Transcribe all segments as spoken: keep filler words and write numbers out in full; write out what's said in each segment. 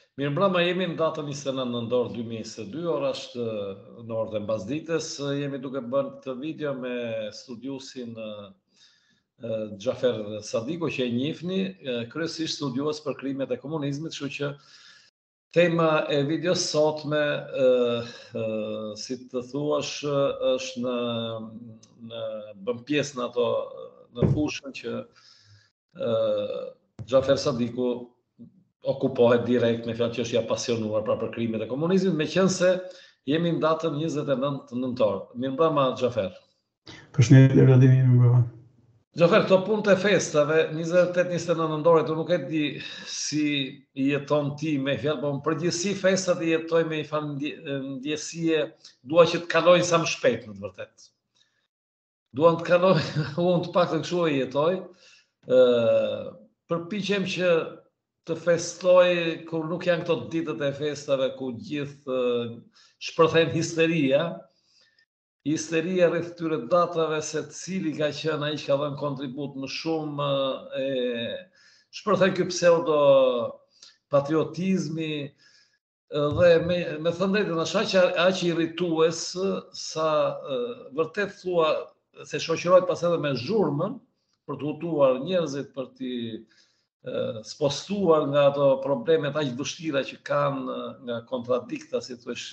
Mirëmbrëma, jemi në datën njëzet e nëntë nëntor dy mijë e njëzet e dy, ora është në orën e mbasdites. Jemi duke bërë këtë video me studiusin Xhafer Sadiku, që e njihni, kryesisht studiues për krimet e komunizmit, kështu që tema e videos sotme, si të thuash, është në, në bën pjesë në ato në fushën që Xhafer Sadiku okupohet direkt me fjalë që është i apasionuar pra për krimet e komunizmit, meqense jemi në datën njëzet e nëntë nëntor. Mirëmbrëma Xhafer. Përshëndetje Vladimir, mirëmbrëma. Xhafer, këto punë të festave, njëzet e tetë njëzet e nëntë nëntor, tu nuk e di si i jeton ti me fjalë, por në përgjithësi festat i jetoj me një farë ndjesie, dua që të kalojnë sa më shpejt në të vërtetë. Duan të kalojnë, unë të paktën kështu e jetoj. Përpiqem që të festoj kur nuk janë këto ditët e festave ku gjithë shpërthen histeria, histeria rreth këtyre datave se cili ka qenë ai që ka dhënë kontribut më shumë, e shpërthen ky pseudo patriotizmi dhe me, me thënë drejtën është aq aq irritues sa vërtet thua se shoqërohet pas edhe me zhurmën për të hutuar njerëzit, për t'i spostuar nga ato problemet aq vështira që kanë, nga kontradikta, si thush,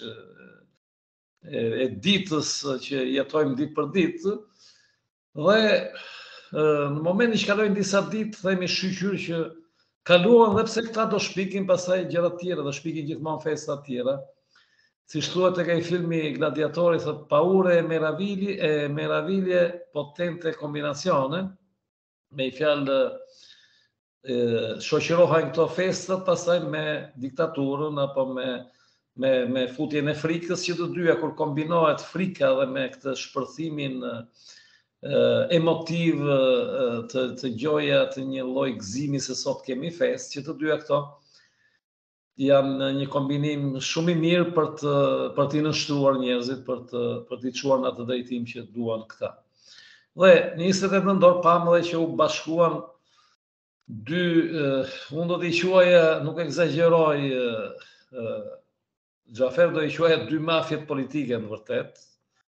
e ditës që jetojmë ditë për ditë, dhe në momentin që kalojnë disa ditë, themi shqyqyr që kaluan, dhe pse këta do shpikin pastaj gjëra të tjera, do shpikin gjithmonë festa të tjera. Siç thuhet tek ai filmi Gladiatori, thot paure e meraviglie, e meraviglie potente combinazione, me i fjalë shoqërohen këto festat pastaj me diktaturën apo me me me futjen e frikës, që të dyja kur kombinohet frika dhe me këtë shpërthimin emotiv të të gjoja të një lloj gëzimi se sot kemi festë, që të dyja këto janë një kombinim shumë i mirë për të për të nënshtruar njerëzit, për të për t'i çuar në atë drejtim që duan këta. Dhe njëzet e nëntë nëntor pam edhe që u bashkuan dy, unë do t'i quaja, nuk egzagjeroj, Xhafer do i quaja dy mafjet politike në vërtet,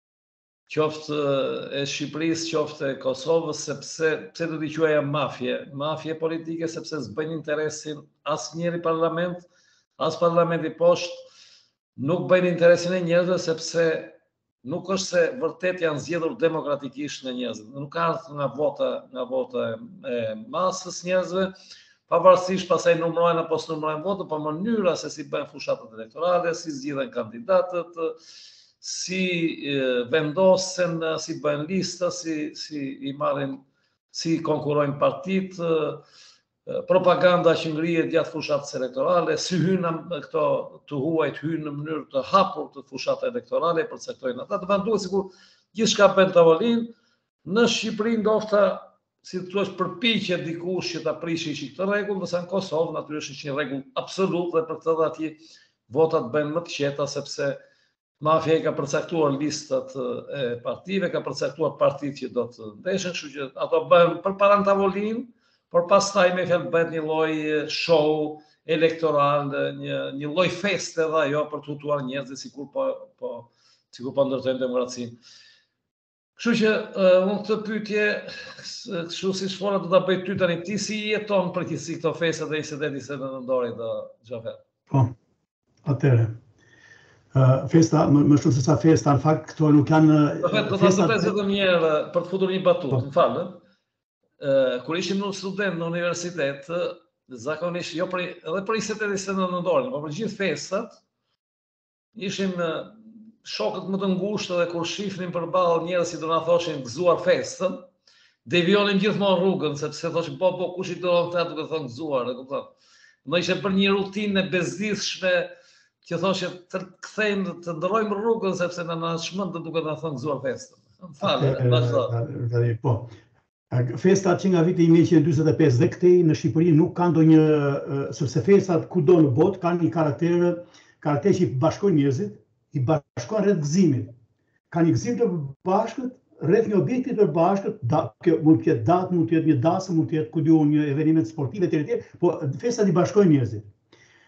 qoftë e Shqipërisë, qoftë e Kosovës, sepse pse do t'i quaja mafje, mafje politike, sepse s'bëjnë interesin as njëri parlament, as parlamenti poshtë, nuk bëjnë interesin e njerëzve, sepse nuk është se vërtet janë zgjedhur demokratikisht nga njerëzit, nuk ardhur nga vota, nga vota e masës njerëzve, pavarësisht pasaj numërojnë apo s'numërojnë votën, por mënyra se si bëjnë fushatat elektorale, si zgjidhen kandidatët, si vendosen, si bëjnë lista, si si i marrin, si konkurrojnë partitë, propaganda që ngrihet gjatë fushatës elektorale, si hynë këto të huajt hynë në mënyrë të hapur të fushatës elektorale, përcaktojnë ata, të duhet sikur gjithçka bën tavolinë. Në Shqipëri ndoshta, si të thuash, përpiqet dikush që ta prishë këtë rregull, ndërsa në Kosovë natyrisht është një rregull absolut dhe për këtë atje votat bëhen më të qeta, sepse mafia i ka përcaktuar listat e partive, ka përcaktuar partitë që do të ndeshin, kështu që ato bëhen përpara në tavolinë, por pastaj me fjalë bëhet një lloj show elektoral, një një lloj feste edhe ajo për të hutuar njerëzit, sikur po po sikur po ndërtojnë demokracinë. Kështu që unë këtë pyetje, kështu siç fona do ta bëj ty tani, ti si jeton përgjithësi këto festa dhe njëzet e njëzet e nëntë nëntorit, Xhafer? Po, atëre. Festa, më shumë se sa festa, në fakt këto nuk janë festat. Do ta zgjedh vetëm një herë për të futur një batutë, më fal. Kur ishim në student në universitet, zakonisht, jo për, edhe për njëzet e njëzet e nëntë nëntorin, por për gjithë festat, ishim shokët më të ngushtë dhe kur shifnim përballë njerëz që do na thoshin gëzuar festën, devionim gjithmonë rrugën, sepse thoshin po po kush i do këta duke thënë gëzuar, e kupton. Do ishte për një rutinë e bezdisshme që thoshte të kthejmë të ndrojmë rrugën sepse na na shmend duke na thënë gëzuar festën. Falë, vazhdo. Po. Festat që nga viti një mijë e njëqind e dyzet e pesë dhe këtej në Shqipëri nuk kanë ndonjë, sepse festat kudo në botë kanë një karakter, karakter që i bashkojnë njerëzit, i bashkojnë rreth gëzimit. Kanë një gëzim të bashkët rreth një objekti të bashkët, kjo mund të jetë datë, mund të jetë një dasëm, mund të jetë ku diun një eveniment sportive etj etj, po festat i bashkojnë njerëzit.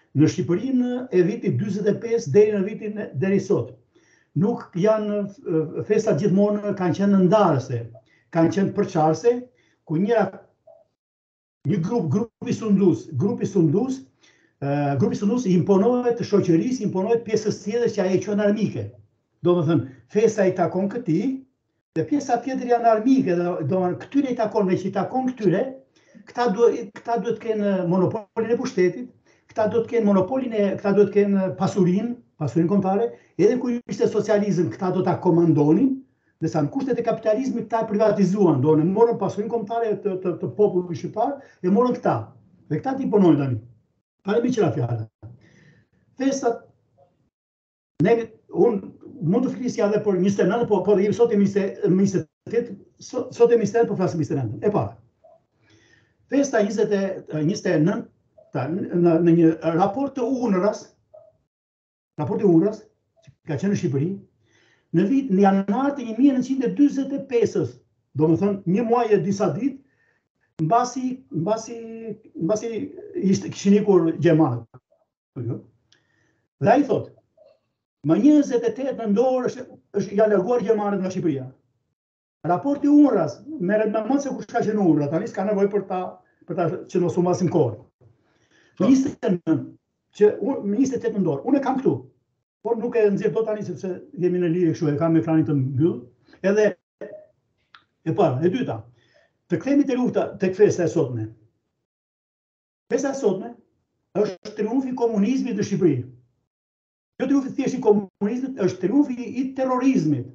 Në Shqipërinë e vitit dyzet e pesë deri në vitin deri sot. Nuk janë festat gjithmonë kanë qenë ndarëse, kanë qenë përçarëse, ku njëra një grup, grupi sundus, grupi sundus, uh, grupi sundus imponohet shoqërisë, imponohet pjesës tjetër që ajo quhen armike. Do të thënë, festa i takon këtij, dhe pjesa tjetër janë armike, do të thënë këtyre i takon, me që i takon këtyre, këta duhet këta duhet të kenë monopolin e pushtetit, këta duhet të kenë monopolin e, këta duhet të kenë pasurinë, pasurinë kombëtare, edhe kur ishte socializëm, këta do ta komandonin, ndërsa në kushtet e kapitalizmit këta privatizuan, do në morën pasurinë kombëtare të, të, të popullit shqiptar, e morën këta. Dhe këta të imponojnë tani. Tani më qëra fjala. Festat, ne unë mund të flisja edhe për njëzet e nëntë, po, po dhe sot e njëzet e tetë, sot, sot e njëzet e nëntë, po flasë njëzet e nëntë. E para. Festa njëzet e nëntë, në, në një raport të UNRWA-s, raport të UNRWA-s, që ka qenë në Shqipëri, në vit në janar të një mijë e nëntëqind e dyzet e pesë, do më thënë një muaj e disa ditë, mbasi, mbasi, mbasi ishte kishin ikur gjermanët. Dhe ai thotë, më njëzet e tetë nëntor është, është ja larguar gjermanët nga Shqipëria. Raporti UNRWA-s, merret me mend se kush ka qenë UNRWA, tani s'ka nevojë për ta për ta që mos u mbasim kohë. njëzet e nëntë, që njëzet e tetë nëntor, unë e kam këtu, por nuk e nxjerr dot tani sepse jemi në lidhje kështu, e kam ekranin të mbyll. Edhe e para, e dyta, të kthehemi te lufta tek festa e sotme. Festa e sotme është triumfi i komunizmit në Shqipëri. Jo triumfi thjesht i komunizmit, është triumfi i terrorizmit.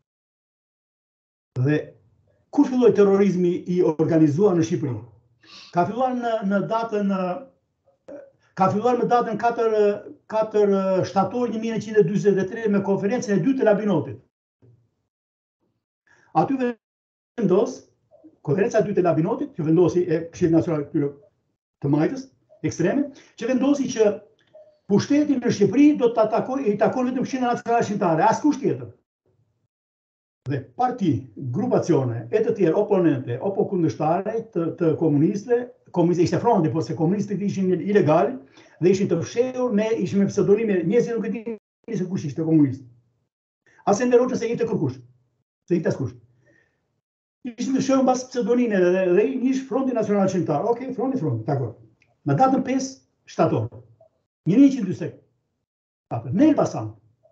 Dhe kur filloi terrorizmi i organizuar në Shqipëri? Ka filluar në, në datën ka filluar me datën katër shtator një mijë e nëntëqind e dyzet e tre me konferencën e dytë të Labinotit. Aty vendos konferenca e dytë e Labinotit, që vendosi e Këshilli Nacional të Majtës ekstreme, që vendosi që pushteti në Shqipëri do të takojë, i takon vetëm Këshillit Nacional Shqiptare, askush tjetër. Dhe parti, grupacione e të tjerë oponente apo kundërshtare të, të komunistëve, komunistëve ishte fronti, por se komunistët ishin ilegal dhe ishin të fshehur me ishin me pseudonime, njerëzit nuk e dinin se kush ishte komunist. As e nderoçën se ishte kërkush, se ishte askush. Ishin të fshehur mbas pseudonime dhe, dhe i ish Fronti Nacional Shqiptar. Okej, okay, fronti, fronti, dakor. Në datën pesë shtator, një mijë e nëntëqind e dyzet e katër, në Elbasan,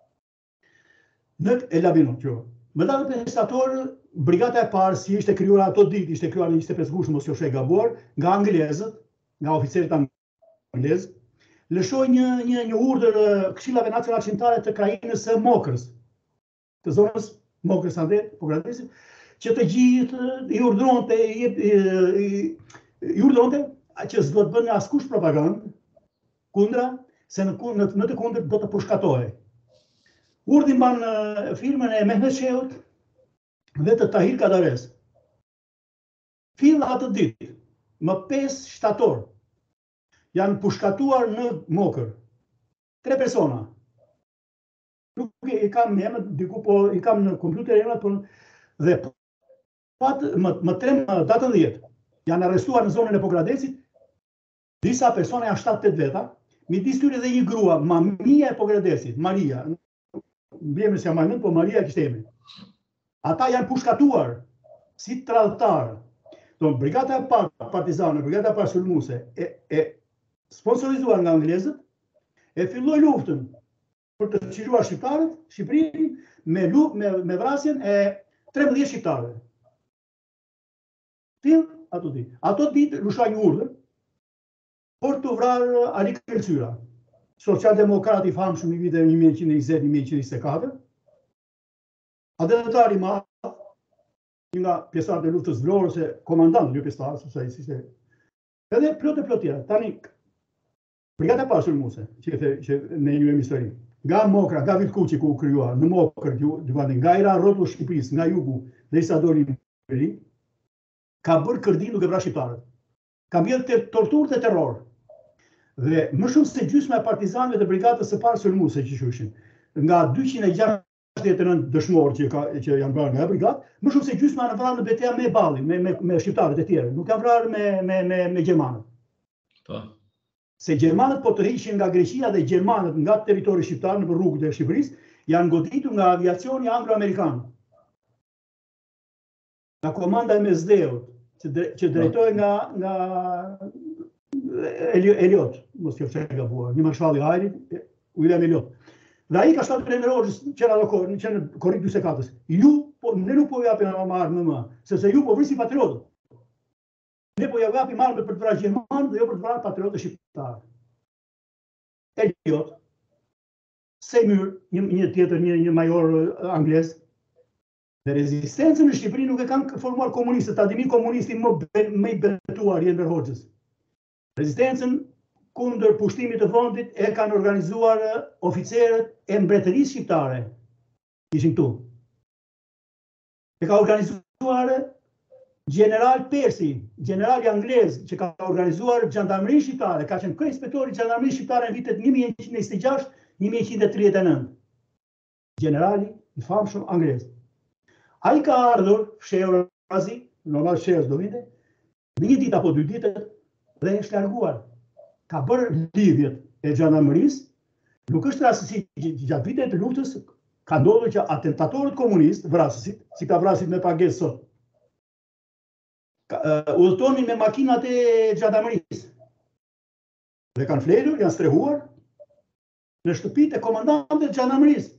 në Elabinot, jo. Më datën pesë shtator, brigata e parë, si ishte krijuar ato ditë, ishte krijuar në njëzet e pesë gusht, mos qofsh e gabuar, nga anglezët, nga oficerët anglezë, lëshoi një një një urdhër Këshillave Nacionale Shqiptare të krajinës së Mokrës, të zonës Mokrës ande, po gradesit, që të gjithë i urdhëronte i, i, i urdhëronte që s'do të bënë askush propagandë kundra, se në, në, në të kundër do të përshkatohej. Urdhën mban firmën e Mehmet Shehut dhe të Tahir Kadares. Fill atë ditë, më pesë shtator, janë pushkatuar në Mokër. Tre persona. Nuk i kam në emër, diku po i kam në kompjuter emrat, por dhe pat më, më trem datën dhjetë. Janë arrestuar në zonën e Pogradesit, disa persona janë shtatë tetë veta, midis tyre dhe një grua, mamia e Pogradesit, Maria. Mbjemër se jam majmën, po Maria e kishte emrin. Ata janë pushkatuar si tradhtar. Do brigata e parë partizane, brigata e parë sulmuese e, e sponsorizuar nga anglezët, e filloi luftën për të çijuar shqiptarët, Shqipërinë me luftë me, me vrasjen e trembëdhjetë shqiptarëve. Fill ato ditë. Ato ditë lushoi një urdhër për të vrarë Ali Kërcyra, socialdemokrati i famshëm i viteve një mijë e nëntëqind e njëzet një mijë e nëntëqind e njëzet e katër, adetatari i madh, një nga pjesëtarët e luftës vlorëse, komandant, jo pjesëtar, sepse ai ishte. Edhe plot e plot tjerë. Tani brigata e parë sulmuese, që the që ne një histori. Nga Mokra, nga Vitkuqi ku u krijuar, në Mokër, nga Ira rrotull Shqipërisë, nga jugu derisa doli në Shqipëri, ka bërë kërdi duke vrarë shqiptarët. Ka bërë torturë dhe terror. Dhe më shumë se gjysma e partizanëve të brigadës së parë sulmuese që quheshin, nga dyqind e gjashtëdhjetë e nëntë dëshmorë që, ka, që janë vrarë nga brigadë, më shumë se gjysma janë vrarë në betejë me ballin, me, me, me shqiptarët e tjerë, nuk janë vrarë me, me, me, me gjermanët. Po. se gjermanët po të hiqin nga Greqia dhe gjermanët nga territori shqiptar në rrugët e Shqipërisë, janë goditur nga aviacioni anglo-amerikan. Nga komanda e M S D-ut, që drejtohej nga nga Eliot, mos kjo fsheh gabuar, një marshalli i ajrit, William Eliot. Dhe ai ka shtatë Rogers që në kohë, që në korrik dyzet e katër. Ju po ne nuk po japim armë më, më, sepse ju po vrisin patriotët. Ne po ja japim armë për të vrarë gjermanë dhe jo për të vrarë patriotët shqiptarë. Eliot, Seymour, një, një tjetër, një, një major anglez, dhe rezistencën në Shqipëri nuk e kanë formuar komunistët, ta dimi komunisti më, më i betuar Enver Hoxhës. Rezistencën kundër pushtimit të vendit e kanë organizuar oficerët e mbretërisë shqiptare. Ishin këtu. E ka organizuar General Percy, generali anglez që ka organizuar gjandarmerinë shqiptare, ka qenë kryespektori i gjandarmerisë shqiptare në vitet një mijë e njëqind e njëzet e gjashtë - një mijë e njëqind e tridhjetë e nëntë. Generali i famshëm anglez. Ai ka ardhur fshehur razi, normal fshehur do vinte, në një ditë apo dy ditë dhe është larguar. Ka bërë lidhjet e gjandarmerisë, nuk është rastësi që gjatë viteve të luftës ka ndodhur që atentatorët komunistë, vrasësit, si ka vrasit me pagesë sot, udhëtonin me makinat e gjandarmerisë. Dhe kanë flerur, janë strehuar në shtëpitë e komandantëve të gjandarmerisë.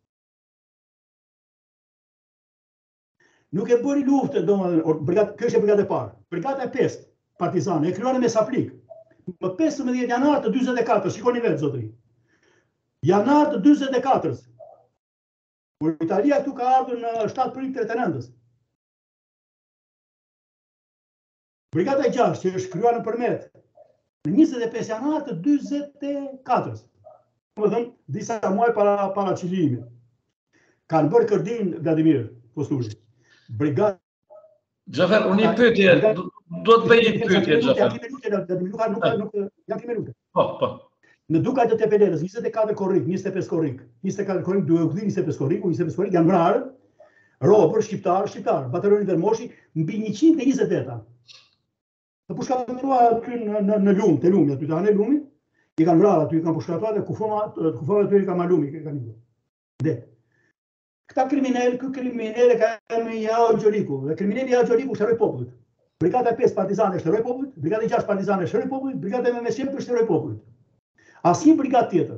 Nuk e bëri luftë, domethënë, kjo është e brigada e parë. Brigada e pestë, partizane, e krijuar me Saflik. Më pesëmbëdhjetë janar të dyzet e katër, shikoni vetë zotëri. Janar të dyzet e katër. Kur Italia këtu ka ardhur në shtatë prill tridhjetë e nëntës. Brigada e gjashtë që është krijuar në Përmet në njëzet e pesë janar të dyzet e katër. Domethënë, disa muaj para para çilimit. Kanë bërë kërdin Vladimir Posturi. Brigada Xhafer, unë një pyetje, do të bëj një pyetje, Xhafer. Janë minute. Po, po. Në Dukaj të Tepelerës, njëzet e katër korrik, njëzet e pesë korrik, njëzet e katër korrik, duhet u kthyer njëzet e pesë korrik, njëzet e pesë korrik janë vrarë, robër shqiptar, shqiptar, batalioni Vermoshi mbi njëqind e njëzet veta. Të pushkatuar aty në në, në Lum, te Lumi, aty tani Lumi, i kanë vrarë aty, i kanë pushkatuar dhe kufoma, kufoma aty i kanë marrë Lumi, kanë ikur. Dhe këta kriminal, ky kriminal e ka me Jao Gjoliku, dhe kriminali Jao Gjoliku është heroi popullit. Brigada e pesë partizane është heroi popullit, brigada e gjashtë partizane është heroi popullit, brigada e M M S-së është heroi popullit. Asnjë brigadë tjetër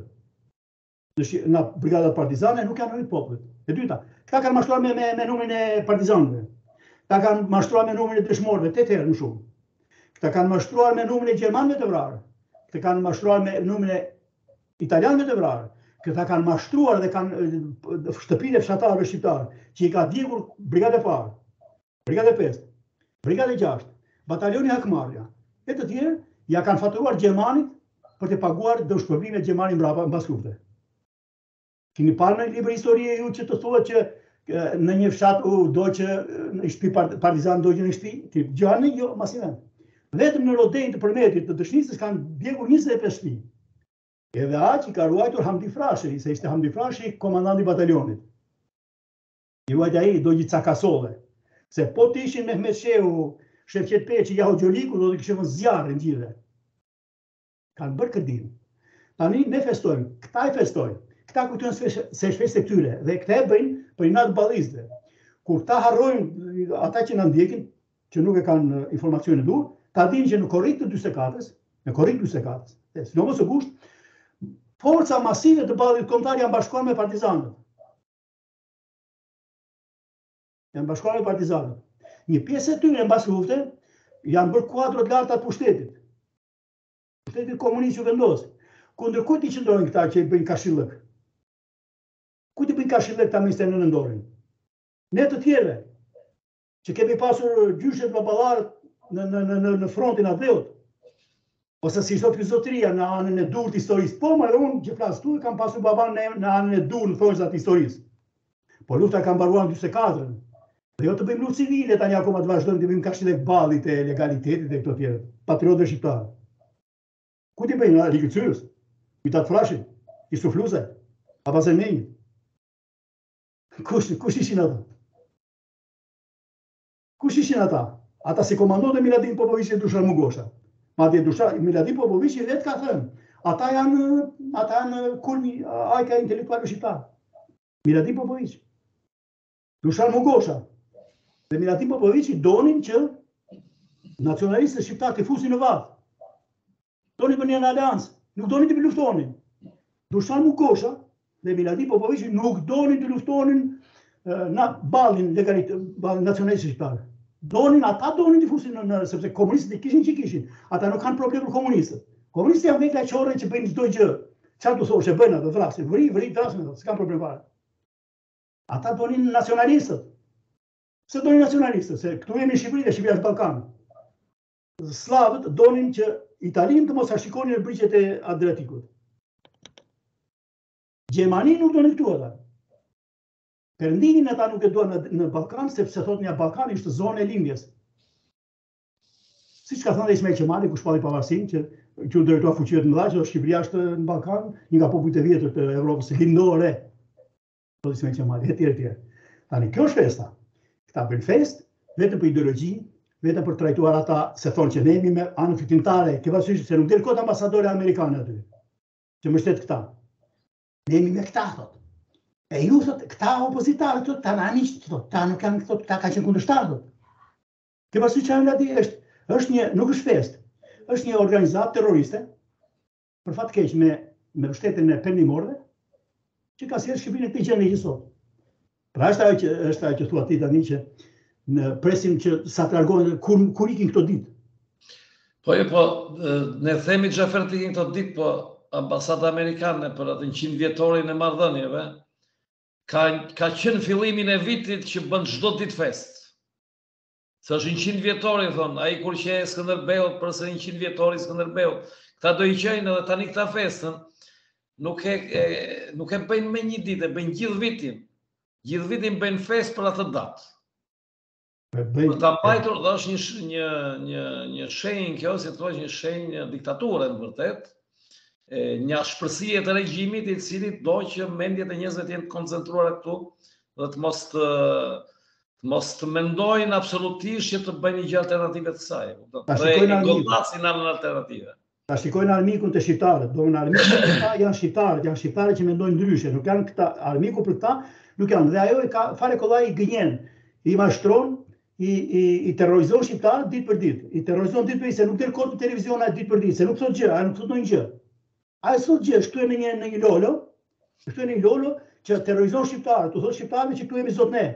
në brigadat partizane nuk janë heroi popullit. E dyta, këta kanë mashtruar me me, me numrin e partizanëve. Këta kanë mashtruar me numrin e dëshmorëve tetë herë më shumë. Këta kanë mashtruar me numrin e gjermanëve të vrarë. Këta kanë mashtruar me numrin e italianëve të vrarë. Këta kanë mashtruar dhe kanë shtëpinë e fshatarëve shqiptarë, që i ka djegur brigada e parë, brigada e pesë, brigada e gjashtë, batalioni Hakmarrja, e të tjerë ja kanë faturuar gjermanit për të paguar dëshpërblimet gjermanit mbrapa mbas lufte. Keni parë në libër historie ju që të thuhet që në një fshat u do që në shtëpi partizan do që në shtëpi, gjani jo, masiven. Vetëm në Rodin të Përmetit të dëshnisës kanë djegur njëzet e pesë shtëpi. Edhe aq i ka ruajtur Hamdi Frashi, se ishte Hamdi Frashi komandanti i batalionit. I ruajt ai do një cakasove. Se po të ishin Mehmet Shehu, Shefqet Peçi, Jao Gjoliku, do të kishin vënë zjarrin gjithë. Kanë bërë kërdin. Tani ne festojmë, këta e festojnë. Këta kujtojnë se është festë e këtyre dhe këta e bëjnë për inat ballizde. Kur ta harrojnë ata që na ndjekin, që nuk e kanë informacione dur, ta dinë që në korrik të dyzet e katër, në korrik dyzet e katër, sidomos së gusht, forca masive të ballit kombëtar janë bashkuar me partizanët. Janë bashkuar me partizanët. Një pjesë e tyre mbas lufte janë bërë kuadro të larta të pushtetit. Pushtetit komunist që vendos. Kundër kujt i qëndrojnë këta që i bëjnë kashillëk? Kujt i bëjnë kashillëk ta ministrin në nëndorin? Ne të tjerëve që kemi pasur gjyshet baballarë në në në në frontin e Adheut. Ose si thot ky zotëria në anën e dur të historisë. Po, më unë që flas këtu kam pasur baban në, në anën e dur në thonjza të historisë. Po lufta ka mbaruar në dyzet e katër. Dhe jo të bëjmë luftë civile tani akoma të vazhdojmë të bëjmë kashillëk ballit e legalitetit e këto tjerë. Patriotë shqiptarë. Ku ti bëjnë Ligëcyrës? Kujtat Frashit, i Sufluzaj, Abazenmenjit. Kush, kush ishin ata? Kush ishin ata? Ata si komandonte Miladin Popović e Dušan Mugosha. Madje Dušan Miladi Popovici vetë ka thënë, ata janë ata janë kulmi ajka intelektualëve shqiptar. Miladi Popovici. Dušan Mugosha dhe Miladi Popovici donin që nacionalistët shqiptar të fusin në varr. Donin të bënin një aleancë, nuk donin të luftonin. Dušan Mugosha dhe Miladi Popovici nuk donin të luftonin në ballin legalitet nacionalistë shqiptar. Donin, ata donin të fusin në, sepse komunistët i kishin që kishin. Ata nuk kanë problem për komunistët. Komunistët janë vekla qorre që bëjnë çdo gjë. Çfarë do thosh, e bëjnë ato, vrasin, vri, vri, vrasin ato, s'kan problem fare. Ata donin nacionalistët. Pse donin nacionalistët? Se këtu jemi në Shqipëri dhe Shqipëria është Ballkan. Slavët donin që Italinë të mos a shikonin në brigjet e Adriatikut. Gjermani nuk donin këtu ata. Perëndimin ata nuk e duan në Ballkan, sepse thotë nga Ballkani është zonë e lindjes. Siç ka thënë Ismail Qemali, kur shpalli pavarësinë, që që drejtua fuqive të mëdha, që Shqipëria është në Ballkan, një nga popujt e vjetër të Evropës lindore. Thotë Ismail Qemali, etj etj. Tani kjo është festa. Këta bëjnë fest vetëm për ideologji, vetëm për trajtuar ata se thonë që ne jemi me anë fitimtare, ke parasysh se nuk del kot ambasadore amerikane aty. Që mbështet këta. Ne jemi me këta thotë. E ju thotë, këta opozitarë, thotë, ta në aniqë, thotë, ta nuk janë, thotë, ta ka qenë kundërshtarë, thotë. Ke parasysh që Miladi është, është një, nuk është fest, është një organizatë terroriste, për fat keq me, me mbështetjen e perëndimorëve, që ka sjellë Shqipërinë në këtë gjendje që sot. Pra është ajo që është ajo që thua ti tani që në presim që sa të largohen kur kur ikin këto ditë. Po jo, po ne themi Xhafer të ikin këto ditë, po ambasada amerikane për atë njëqind vjetorin e marrëdhënieve ka ka qenë fillimin e vitit që bën çdo ditë fest. Se është njëqind vjetori, thonë, ai kur që e Skënderbeut për së njëqind vjetori Skënderbeut, këta do i qejnë edhe tani këta festën, nuk e, e nuk e bëjnë me një ditë, e bëjnë gjithë vitin. Gjithë vitin bëjnë fest për atë datë. Për ta mbajtur, dhe është një një një një shenjë kjo, si thua, një shenjë diktature në vërtet, një ashpërsie të regjimit i cili do që mendjet e njerëzve të jenë të koncentruara këtu dhe të mos të mos të mendojnë absolutisht që të bëjnë një gjë alternative të saj. Dhe i gollasin në alternative. Ta shikojnë armikun të shqiptarët, do në armiku për këta janë shqiptarët, janë shqiptarët që mendojnë ndryshe, nuk janë këta, armiku për këta nuk janë. Dhe ajo e ka fare kollaj i gënjen, i mashtron, i, i, i terrorizon shqiptarët ditë për ditë. I terrorizon ditë për ditë, se nuk del kot në televizion ditë për ditë, se nuk thot gjë, ai nuk thot ndonjë gjë. Ai thot gjë, shtu e në një në një lolo, shtu e në një lolo që terrorizon shqiptarët, u thot shqiptarëve që këtu jemi zot ne.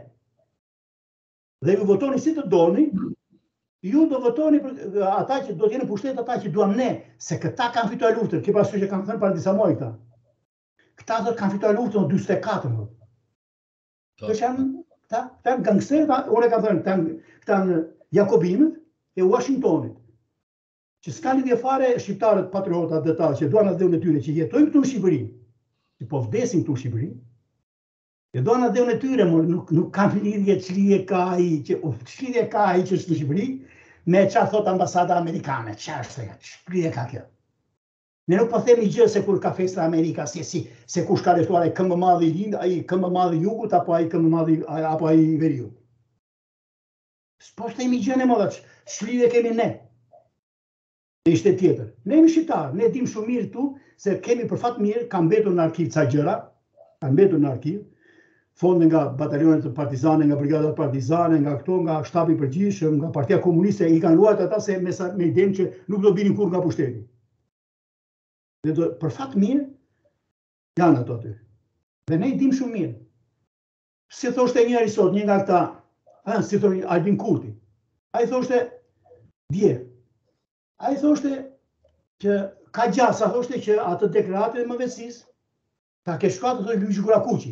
Dhe ju votoni si të doni, ju do votoni për ata që do të jenë pushtet, ata që duam ne, se këta kanë fituar luftën, ke parasysh që kanë thënë para disa muaj këta. Këta do të kanë fituar luftën në dyzet e katër. Këta janë këta, këta gangsterë, unë e kam thënë, këta këta janë jakobinët e Washingtonit. Që s'ka lidhje fare shqiptarët patriota detaj që duan atë dhënë e tyre që jetojnë këtu në Shqipëri, që po vdesin këtu në Shqipëri. E do në dhënë e tyre, nuk, nuk kanë lidhje që lidhje ka ai, që që lidhje ka ai që është në Shqipëri, me çfarë thot ambasada amerikane, çfarë është ajo, që lidhje ka kjo. Ne nuk po themi gjë se kur ka festa Amerika, si, si, se kush ka leftuar ai këmbë madhi i lind, ai këmbë madhi i jugut, apo ai këmbë madhi, apo ai i veriut. S'po themi gjë ne më që lidhje kemi ne. Dhe ishte tjetër. Ne jemi shqiptarë, ne dim shumë mirë tu, se kemi për fat mirë, ka mbetur në arkiv ca gjëra, ka mbetur në arkiv, fonde nga batalionet partizane, nga brigadat partizane, nga këto, nga shtabi i përgjithshëm, nga Partia Komuniste, i kanë luajtur ata se me, me idenë që nuk do binin kurrë nga pushteti. Dhe do, për fat mirë, janë ato aty. Dhe ne i dim shumë mirë. Si thoshte njëri sot, një nga këta, a, si thoshte Albin Kurti, a i thoshte dje, a i thoshte që ka gjasa, thoshte që atë deklaratë e mëvecis, ta ke shkuar të thoshte Luigi Kurakuqi.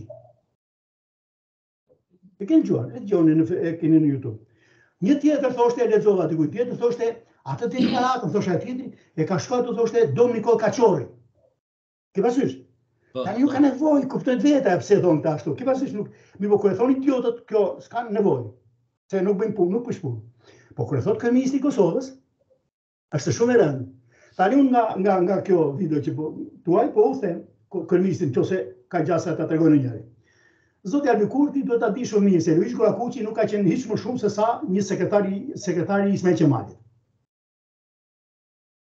E keni gjuar, e gjoni në, e keni në YouTube. Një tjetër thoshte, e lexova dikujt tjetër, thoshte, atë deklaratën, thoshte ai tjetri, e ka shkuar të thoshte Dom Nikol Kaçori. Ke parasysh? Tani nuk ka nevojë, kuptojnë vetë pse thon këta ashtu. Ke parasysh nuk, mi po kur e thon idiotët, kjo s'ka nevojë. Se nuk bëjnë punë, nuk bëjnë punë. Po kur e thot kryeministri i Kosovës, është shumë e rëndë. Tani unë nga nga nga kjo video që po tuaj, po u them kryeministrin nëse ka gjasa ta tregojnë njëri. Zoti Albin Kurti duhet ta di shumë mirë se Luigi Kurakuqi nuk ka qenë hiç më shumë se sa një sekretari sekretari i Ismail Qemalit.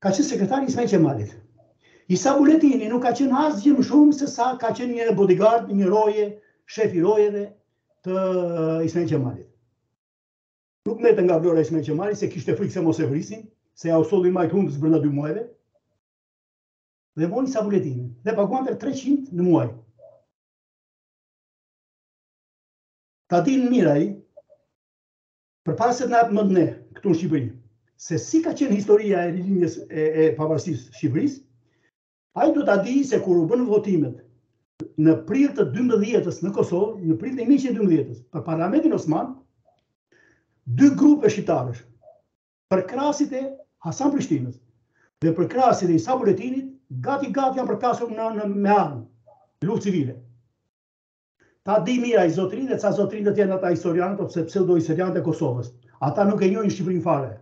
ka qenë sekretari Ismail Qemalit. Isa Buletini nuk ka qenë asgjë më shumë se sa ka qenë një bodyguard, një roje, shef i rojeve të Ismail Qemalit. Nuk mete nga vlora Ismail Qemalit se kishte frikë se mos e vrisin, se ja u solli majt hundës brenda dy muajve. Dhe voni Isa Buletini dhe paguante treqind në muaj. Ta dinë mirë ai, përpara se të na jap mend ne këtu në Shqipëri, se si ka qenë historia e rilinjes e, e pavarësisë Shqipërisë, ai do ta di se kur u bën votimet në prill të dymbëdhjetës në Kosovë, në prill të një mijë e dymbëdhjetës, për Parlamentin Osman, dy grupe shqiptarësh, për krahasit e Hasan Prishtinës dhe për krahasit e Isa Buletinit, gati gati janë përplasur në, në me armë, luftë civile. Ta di mira i zotrin dhe ca zotrin dhe tjenë ata historianët ose pseudo-historianët e Kosovës. Ata nuk e njohin Shqipërinë fare.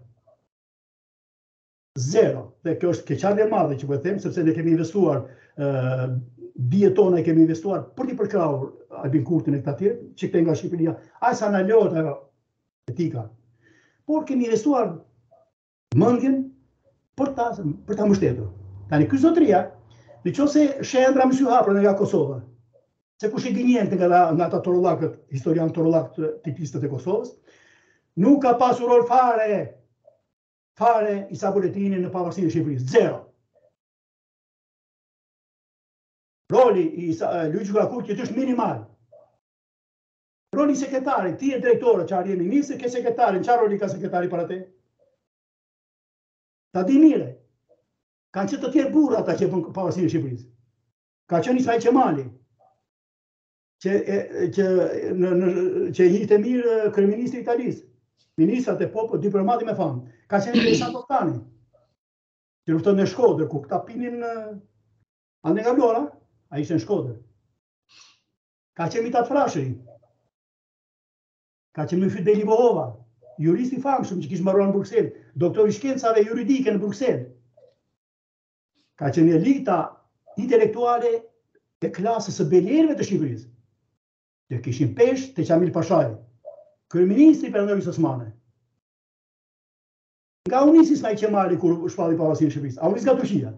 Zero. Dhe kjo është keqardhje e madhe që po e them, sepse ne kemi investuar uh, bie tona e kemi investuar për t'i përkrahur Albin Kurtin e këta tjerë, që këte nga Shqipëria, aq sa na lejohet ajo etika. Por kemi investuar mendjen për ta për ta mbështetur. Tani ky zotria, nëse shendra më sy hapur nga Kosova, se kush e gënjen nga nga ata torollakët, historian torollak të tipistët e Kosovës, nuk ka pasur rol fare, fare Isa Buletini në pavarësinë e Shqipërisë. Zero. Roli i Luigi Grakuqit është minimal. Roli i sekretarit, ti e drejtore, çfarë je ministër, ke sekretarin, çfarë roli ka sekretari para te? Ta di mire. Kanë qenë të tjerë burra ata që bën pavarësinë e Shqipërisë. Ka qenë Ismail Qemali, që që në, në që i njihte mirë kryeministri i Italisë, ministrat e popullit, diplomati me famë. Ka qenë Isan Tostani, që lufton në Shkodër, ku këta pinin ande nga Vlora, ai ishte në Shkodër. Ka qenë Mitat Frashëri. Ka qenë Myfit Delivohova, jurist i famshëm që kishte mbaruar në Bruksel, doktor i shkencave juridike në Bruksel. Ka qenë elita intelektuale e klasës së belierëve të Shqipërisë. Dhe kishin pesh të Qamil Pashaj, kryeministri i Perandorisë Osmane. Nga u nisi Ismail Qemali kur shpalli pavarësinë e Shqipërisë, a u nis nga Turqia.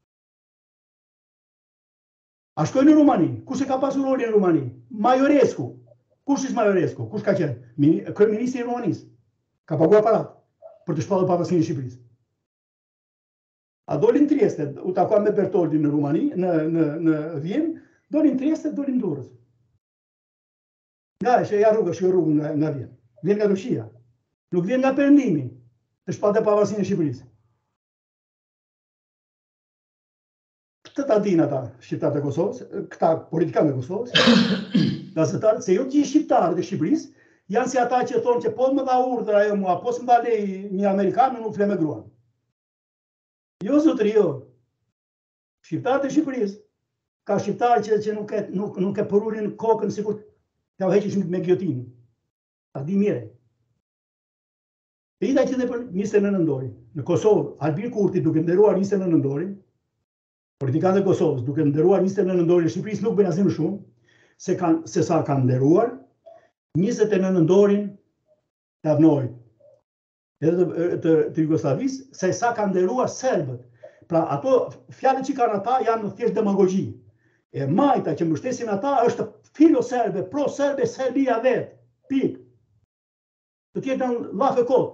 A shkoi në Rumani, kush e ka pasur rolin në Rumani? Majorescu. Kush është Majorescu? Kush ka qenë? Kryeministri i Rumanisë. Ka paguar parat për të shpallur pavarësinë e Shqipërisë. A dolin Trieste, u takuan me Bertoldi në Rumani, në në në Vjen, dolin Trieste, dolin Durrës. Nga e që ja rrugë, shkoj rrugë nga, nga Vjen. Vjen nga Turqia. Nuk vjen nga perëndimi të shpallë pavarësinë e Shqipërisë. Këtë ta dinë ata shqiptarët e Kosovës, këta politikanë e Kosovës, gazetarët, se jo të gjithë shqiptarët e Shqipërisë janë si ata që thonë që po më dha urdhër ajo mua, po s'më dha lej një amerikan, nuk fle me gruan. Jo zotëri, jo. Shqiptarët e Shqipërisë, ka shqiptarë që, që nuk, e, nuk, nuk e përurin kokën sikur t'ja u heqish me gjotinë. Ta di mire. E ita që dhe për njëzet e nëntë nëndorin. Në Kosovë, Albin Kurti duke nderuar njëzet e nëntë nëndorin, politikanët e Kosovës duke nderuar njëzet e nëntë nëndorin, Shqipërisë nuk bën asnjë më shumë se, kan, se sa kanë nderuar njëzet e nëntë nëndorin të avnojit edhe të, të, të Jugosllavisë, se sa kanë nderuar serbët. Pra ato fjalët që kanë ata janë thjesht demagogji. E majta që mbështesin ata është filo-serbe, pro-serbe, Serbia vetë. Pik. Të tjetë në lafë e kodë.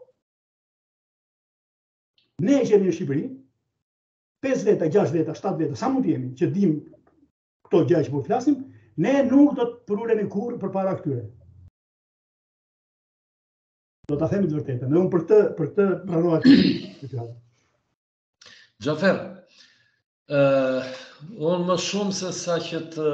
Ne që jemi në Shqipëri, pesë veta, gjashtë veta, shtatë veta, sa mund të jemi, që dim këto gjë që po flasim, ne nuk do të përulemi kurrë përpara këtyre. Do ta themi të vërtetën. Dhe unë për këtë për këtë pranoj atë. Xhafer, uh, unë më shumë se sa që të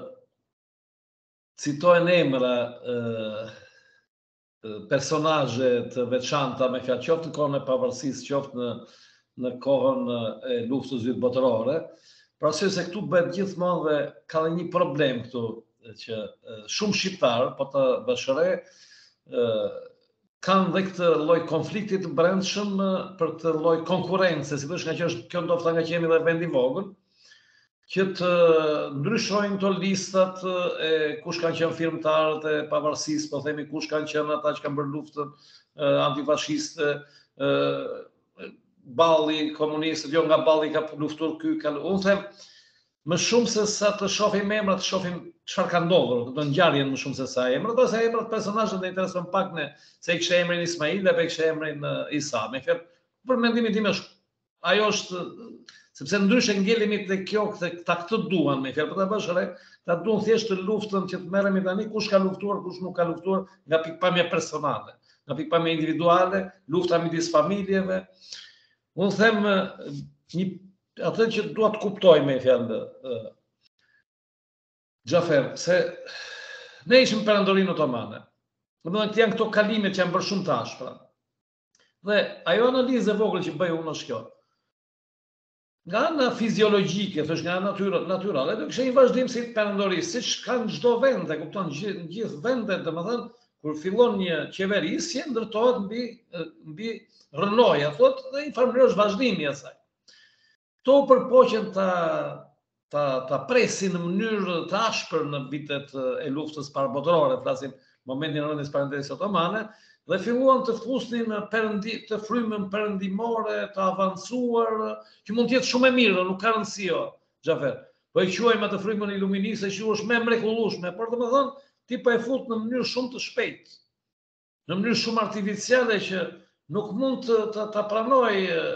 citojnë emra uh, personazhe të veçanta me fjalë qoftë në kohën e pavarësisë, qoftë në në kohën e luftës së dytë botërore, pra se se këtu bëhet gjithmonë dhe ka dhe një problem këtu që shumë shqiptarë, po të bashkëre, kanë dhe këtë lloj konfliktit të brendshëm për këtë lloj konkurrence, sidoqë nga që është kjo ndofta nga që jemi dhe vend i vogël, që të ndryshojnë këto listat e kush kanë qenë firmtarët e pavarësisë, po themi kush kanë qenë ata që kanë bërë luftën antifashiste, balli komunistët, jo nga balli ka luftur ky, ka unë them më shumë se sa të shohim emrat, të shohim çfarë ka ndodhur, do ngjarjen më shumë se sa emrat, ose emrat personazhet e intereson pak ne, se i kishte emrin Ismail dhe i kishte emrin Isa. Me fjalë, për mendimin tim është ajo është sepse ndryshe ngelemi te kjo se ta këtë duan, me fjalë, po ta bësh re, ta duan thjesht të luftën që të merremi tani kush ka luftuar, kush nuk ka luftuar nga pikpamja personale, nga pikpamja individuale, lufta midis familjeve. Unë them një atë që dua të kuptoj me fjalë Xhafer, se ne ishim perandorinë otomane. Domethënë këto janë këto kalimet që janë bërë shumë të ashpra. Dhe ajo analizë e vogël që bëj unë është kjo. Nga ana fiziologjike, thosh nga ana natyrale, do kishte një vazhdim si perandori, siç kanë çdo vend, e kupton, në gjithë vendet, domethënë kur fillon një qeverisje ndërtohet mbi mbi rënoja, thotë, dhe një farë është vazhdimi i asaj. Këto përpoqen ta ta ta presin në mënyrë të ashpër në vitet e luftës parabotërore, flasim momentin e rënies parantezës otomane, dhe filluan të fusnin perëndi të frymën perëndimore, të avancuar, që mund të jetë shumë e mirë, nuk ka rëndësi jo, Xhafer. Po e quajmë atë frymën iluministe që është më e mrekullueshme, por domethënë ti po e fut në mënyrë shumë të shpejtë, në mënyrë shumë artificiale që nuk mund të ta, ta pranoj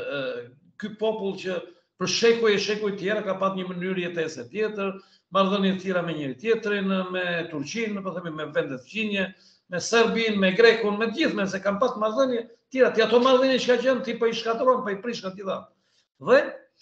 ky popull që për shekuj e shekuj tjera ka pat një mënyrë jetese tjetër, marrëdhënie tjera me njëri tjetrin, me Turqinë, po themi me vendet fqinje, me Serbin, me Grekun, me gjithë, me se kanë pas marrëdhënie tjera, ti ato marrëdhënie që ka qenë, ti po i shkatëron, po i prish nga t'i dhanë. Dhe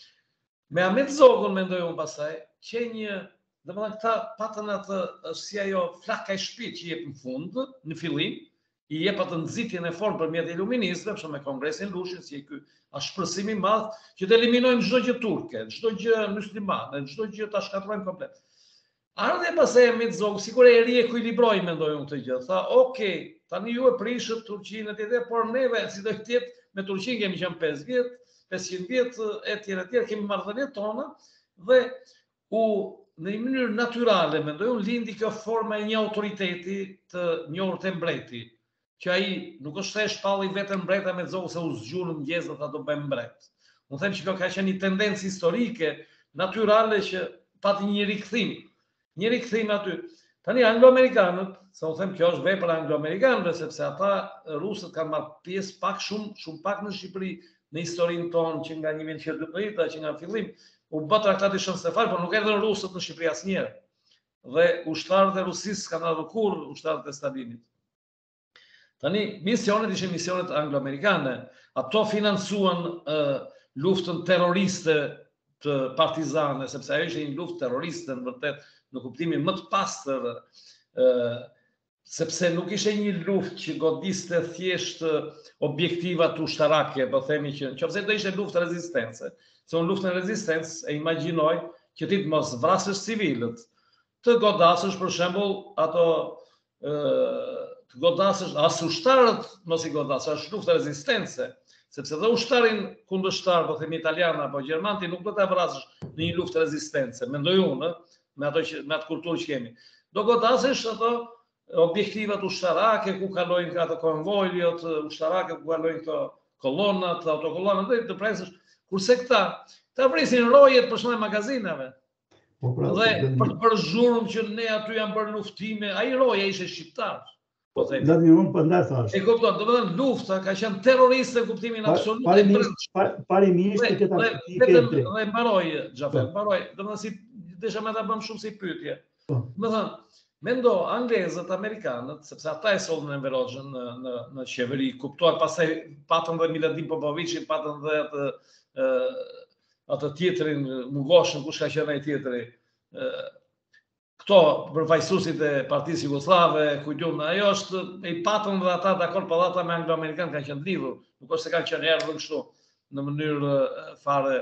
me Ahmet Zogun mendoj unë pasaj, që një, domethënë këta patën atë është si ajo flaka e shtëpit që jep në fund, në fillim, i jep atë nxitjen e fortë përmjet iluministëve, për shembull me Kongresin Lushin, si ky ashpërsim i madh që të eliminojmë çdo gjë turke, çdo gjë muslimane, çdo gjë ta shkatërrojmë komplet. Ardhe pastaj Ahmet Zogu, sikur e riekuilibroi mendoj unë këtë gjë. Tha, "Okej, tani ju e prishët Turqinë etj, por neve si do të jetë me Turqinë kemi qenë pesë vjet, pesëqind vjet etj etj, kemi marrëdhëniet tona dhe u në një mënyrë natyrale mendoj unë lindi kjo forma e një autoriteti të njohur te mbreti, që ai nuk është thjesht palli vetëm mbret Ahmet Zogu se u zgju në mëngjes dhe tha do bëjmë mbret. Unë them që kjo ka qenë një tendencë historike, natyrale që pati një rikthim, një rikthim aty. Tani anglo-amerikanët, se unë them kjo është vepër anglo-amerikanëve, sepse ata rusët kanë marrë pjesë pak shumë, shumë pak në Shqipëri, në historinë tonë që nga një mijë e dytë që nga fillim u bë traktati Shën-Stefan, por nuk erdhën rusët në Shqipëri asnjëherë. Dhe ushtarët e Rusisë kanë ardhur kurrë ushtarët e Stalinit. Tani, misionet ishin misionet anglo-amerikane. Ato financuan uh, luftën terroriste të partizane, sepse ajo ishte një luftë terroriste në vërtet, në kuptimin më të pastër, uh, sepse nuk ishte një luftë që godiste thjesht objektivat ushtarake, po themi që nëse do ishte luftë rezistence, se unë luftën rezistencë e imagjinoj që ti të mos vrasësh civilët, të godasësh për shembull ato uh, të godasësh, as ushtarët mos i godasësh, është luftë rezistence, sepse dhe ushtarin kundërshtar, po themi italian apo gjerman, ti nuk do ta vrasësh në një luftë rezistence, mendoj unë, me ato që me atë kulturë që kemi. Do godasësh ato objektivat ushtarake ku kalojnë ato konvojët ushtarake, ku kalojnë këto kolonat, autokolonat, dhe të presësh, kurse këta, ta vrisin rojet për shembull magazinave. Dhe për të bërë zhurmë që ne aty janë bërë luftime, ai roja ishte shqiptar. Po them. Dati unë po ndaj thash. E kupton, domethënë lufta ka qenë terroriste në kuptimin absolut. Parimisht e këta vetëm dhe mbaroj Xhafer, mbaroj, domethënë si desha më ta bëm shumë si pyetje. Domethënë, mendo anglezët, amerikanët, sepse ata e sollën Enverozhën në në në qeveri, kuptuar pastaj patën dhe Miladin Popovicin, patën dhe atë ë atë tjetrin Mugoshën, kush ka qenë ai tjetri. Këto përfaqësuesit e Partisë Jugosllave, kujtun, ajo është i patën dhe ata dakord, po ata me anglo-amerikan kanë qenë lidhur, nuk është se kanë qenë erdhur kështu në mënyrë fare.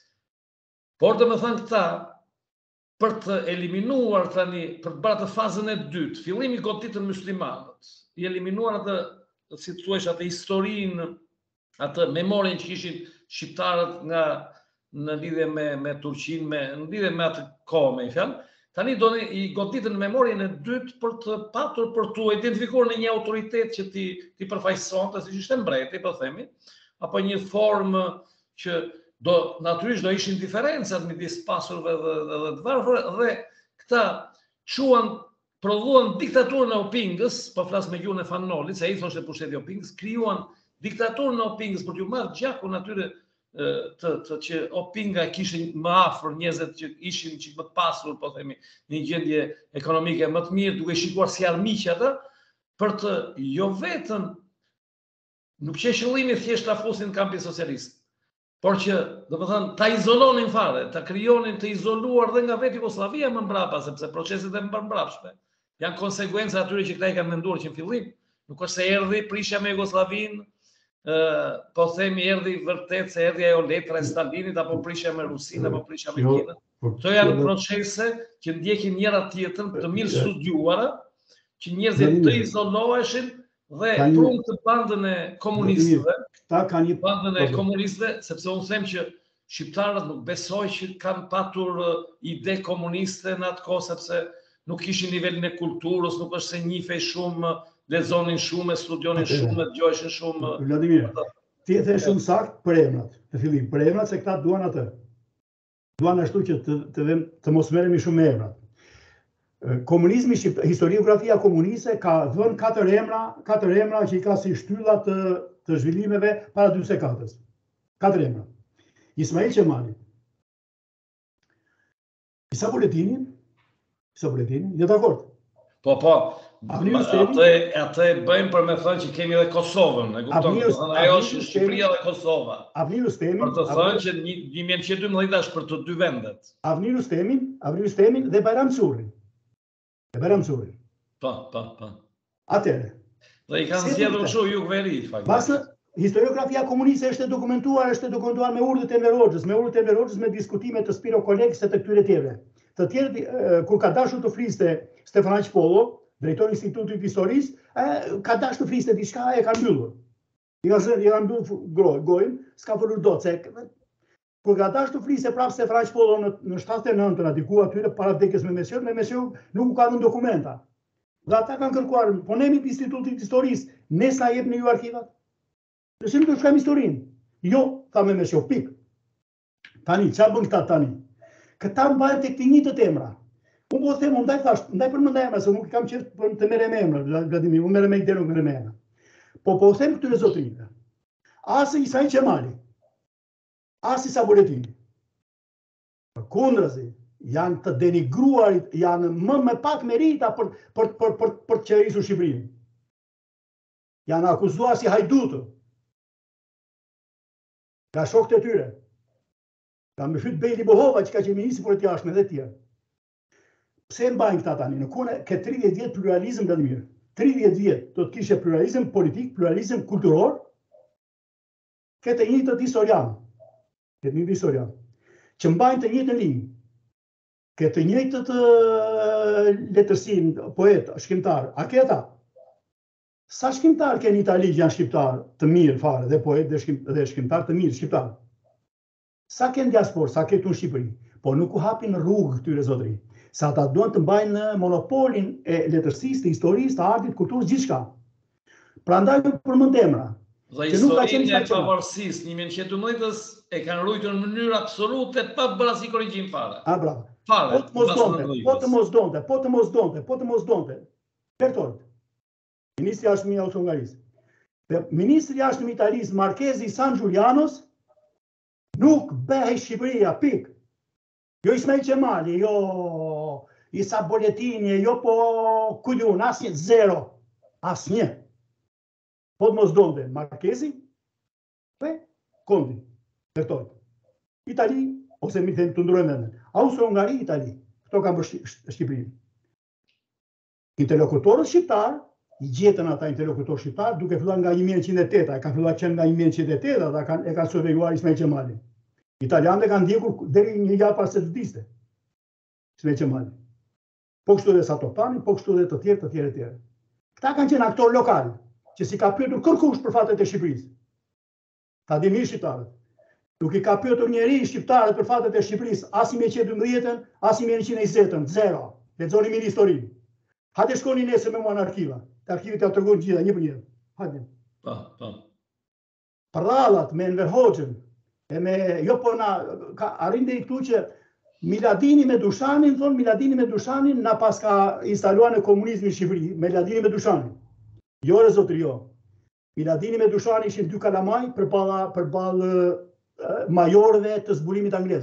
Por domethënë këta për të eliminuar tani, për të bërë atë fazën e dytë, fillimi goditën muslimanët, i eliminuar atë, si thua, atë historinë, atë memorien që kishin shqiptarët nga në lidhje me me Turqinë, me në lidhje me atë kohë, me fjalë. Tani do në i goditën memorien e dytë për të patur, për të identifikuar në një autoritet që ti, ti përfaqësonte, siç ishte mbreti, po themi, apo një formë që do, natyrisht do ishin diferencat midis pasurve dhe, dhe, dhe të varfërve, dhe këta quan prodhuan diktaturën e Opingës, po flas me gjuhën e Fanolit, se ai thoshte pushteti i Opingës, krijuan diktaturën e Opingës për t'u marrë gjakun atyre të, të që Opinga kishin më afër njerëzit që ishin çik më të pasur, po themi, në një gjendje ekonomike më të mirë, duke shikuar si armiq ata, për të jo vetëm nuk që qëllimi thjesht ta fusin kampin socialist, por që, domethënë, ta izolonin fare, ta krijonin të izoluar dhe nga vetë Jugoslavia më mbrapa, sepse proceset e mbrapshme janë konsekuenca atyre që këta i kanë menduar që në fillim, nuk është se erdhi prishja me Jugosllavinë, po themi erdhi vërtet se erdhi ajo letra e Stalinit, apo prishja me Rusinë, apo prishja me Kinën. Këto janë procese që ndjekin njëra tjetrën, të mirë studiuara, që njerëzit të izoloheshin dhe prunë të bandën e komunistëve, bandën e komunistëve, sepse unë them që shqiptarët nuk besoj që kanë patur ide komuniste në atë kohë, sepse nuk kishin nivelin e kulturës, nuk është se njihej shumë, lexonin shumë, studionin shumë, dëgjoheshin shumë. Vladimir, ti e the shumë sakt për emrat, në fillim, për emrat se këta duan atë. Duan ashtu që të, të, të mos merremi shumë me emrat. Komunizmi, historiografia komuniste ka dhënë katër emra, katër emra që i ka si shtylla të, të zhvillimeve para dymbëdhjetë e katërt. Katër emra. Ismail Qemali, Isa Buletini, Isa Buletini, jo dakord. Po, po, atë atë bëjmë për me thënë që kemi edhe Kosovën, e kupton? Ajo është Shqipëria dhe Kosova. Avni Rustemi, për të thënë që një mijë nëntëqind e dymbëdhjetë është për të dy vendet. Avni Rustemi, Avni Rustemi dhe Bajram Surri. Dhe Bajram Surri. Po, po, po. Atëre. Dhe i kanë zgjedhur kështu Jugveri, fakt. Pastaj historiografia komuniste është dokumentuar, është dokumentuar me urdhët e Enver Hoxhës, me urdhët e Enver Hoxhës, me diskutime të Spiro Kolegës e të këtyre tjerëve. Të tjerë, kur ka dashur të fliste Stefan Aqpollo, drejtori i Institutit Historisë, ka dashur të fliste diçka e ka mbyllur. I ka thënë, i ka mbyllur gojën, s'ka folur dot se kur ka dashur të fliste prapë Stefan Aqpollo në, në shtatëdhjetë e nëntën aty atyre para vdekjes me Mesjeu, me Mesjeu nuk u ka dhënë dokumenta. Dhe ata kanë kërkuar, po nemi të Institutit Historisë, ne sa jepni ju arkivat. Ne sim të shkojmë historinë. Jo, tha me Mesjeu, pik. Tani, çfarë bën këta tani? Këta mbajnë tek të njëjtët emra. Unë po them, ndaj thash, ndaj përmendaj emra, se nuk kam qef të merrem me emra, Vladimir, unë merrem me ide, nuk merrem me emra. Po po them këtyre zotrive. As Ismail Qemali, as Isa Buletini. Përkundrazi, janë të denigruarit, janë më me pak merita për për për për për të qeverisur Shqipërinë. Janë akuzuar si hajdutë. Ka shokët e tyre. Ka më fyt Bejli Bohova që ka qenë ministri për të jashtme dhe tjerë. Pse mbajnë këta tani? Në kone ke tridhjetë vjet pluralizëm, Vladimir. tridhjetë vjet do të kishe pluralizëm politik, pluralizëm kulturor, ke të njëjtët historian. Ke të njëjtët historian. Që mbajnë të njëjtën linjë. Ke të njëjtët letërsin, poet, shkrimtar. A ke ata? Sa shkrimtar ke në Itali që janë shqiptar të mirë fare, dhe poet dhe, shkim, dhe shkrimtar të mirë shqiptar? Sa ke në diaspor, sa ke këtu në Shqipëri? Po nuk u hapin rrugë këtyre zotëri. Sa ata duan të mbajnë monopolin e letërsisë, të historisë, të artit, kulturës, gjithçka. Prandaj u përmend emra. Dhe historinë e pavarësisë një mijë nëntëqind e dymbëdhjetës e kanë ruajtur në mënyrë absolute pa bërë asnjë korrigjim fare. A bravo. Fare. Po të mos donte, po të mos donte, po të mos donte, po të mos donte. Bertolt, ministri i jashtëm i Austro-Hungarisë. Ministri i jashtëm i Italisë, Markezi San Giulianos, nuk bëhej Shqipëria, pik. Jo Ismail Qemali, jo Isa Buletini, jo po kujun, asnjë, zero. Asnjë. Po të mos donte Markezi, dhe Kondi, Bertolt. Itali, ose mi them të ndrojmë venden. Austro-Hungari, Itali. Këto kanë bërë Shqipërinë. Interlokutorët shqiptar, i gjetën ata interlokutorë shqiptar, duke filluar nga një mijë e nëntëqind e tetë, e kanë filluar qenë nga një mijë e nëntëqind e tetë, ata kanë e kanë survejuar Ismail Qemali. Italianët kanë ndjekur deri një javë pas se vdiste. Ismail Qemali. Po kështu edhe Satopani, po kështu edhe të tjerë, të tjerë, të tjerë. Këta kanë qenë aktorë lokal, që si ka pyetur kërkush për fatet e Shqipërisë. Ta di mirë shqiptarët. Nuk i ka pyetur njeri shqiptarët për fatet e Shqipërisë, as një mijë e nëntëqind e dymbëdhjetën, as një mijë e nëntëqind e njëzetën, zero. Lexoni mirë historinë. Hajde shkoni nesër me mua në arkiva. Të arkivit ja tregojnë gjitha një për një. Hajde. Po, po. Parallat me Enver Hoxhën E me, jo po na, ka arrin deri këtu që Miladini me Dushanin, thonë Miladini me Dushanin na pas ka instaluar në komunizmin në Shqipëri, Miladini me Dushanin. Jo re zotri jo. Miladini me Dushanin ishin dy kalamaj përballë përballë majorëve të zbulimit anglez.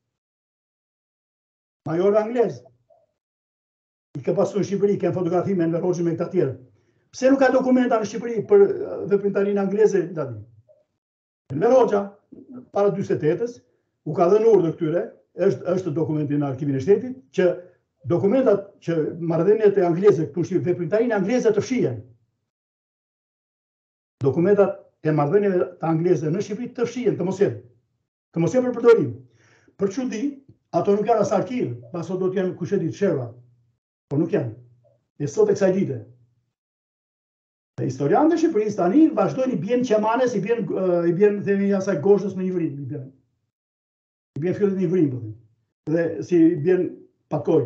Majorëve anglez. I ka pasur në Shqipëri, kanë fotografi me Enver Hoxhën me këta tjerë. Pse nuk ka dokumenta në Shqipëri për veprimtarinë angleze? Enver Hoxha, para dyzet e tetës, u ka dhënë urdhër këtyre, është është dokumenti në arkivin e shtetit, që dokumentat që marrëdhëniet e angleze këtu në veprimtarinë angleze të fshihen. Dokumentat e marrëdhënieve të angleze në Shqipëri të fshihen, të mos jenë. Të mos jenë për përdorim. Për çudi, ato nuk janë as arkiv, paso do të jenë kush e di çerva. Po nuk janë. E sot e kësaj dite. Dhe historianët e Shqipërisë tani vazhdojnë i bjen qemanes, i bjen i bjen themi asaj goshës në një vrim, i bjen. I bjen fjallet në një vrim, po them. Dhe si i bjen pakoj.